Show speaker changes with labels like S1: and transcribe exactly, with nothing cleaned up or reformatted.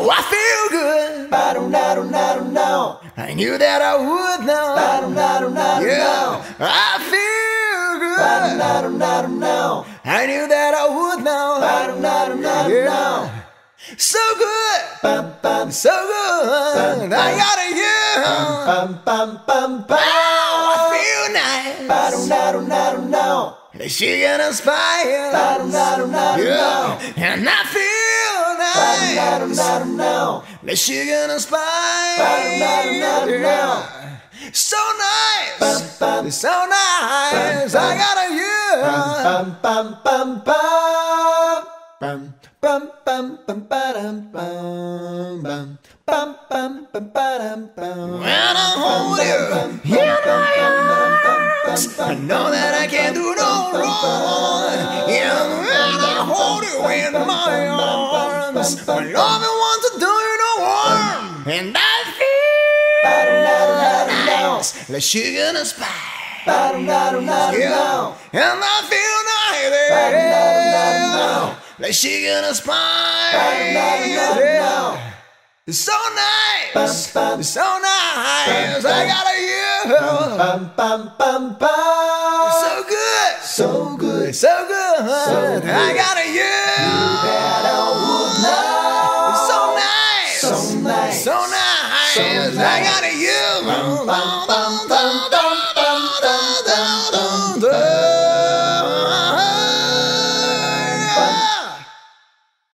S1: Oh, I feel good. I knew that I would now. Yeah, I feel good. I knew that I would now. Yeah, so good, so good. I got a you. Oh, I feel nice. She gonna inspire. Yeah, and I feel nice. She gonna inspire. Yeah, so nice, so nice. I got a you. Bum bum bum ba-dum bum bum bum bum bum ba-dum bum. When I hold you in my arms, I know that I can't do no wrong. Yeah, when I hold you in my arms, my loving wants to do you no harm, and I feel nice, like sugar and spice. Yeah, and I feel nice. Yeah. Like she gonna spine. Yeah. It's so nice, it's so nice. I got a you. So good, so good, so good. I got a you. So nice, so nice, so nice. I got a you.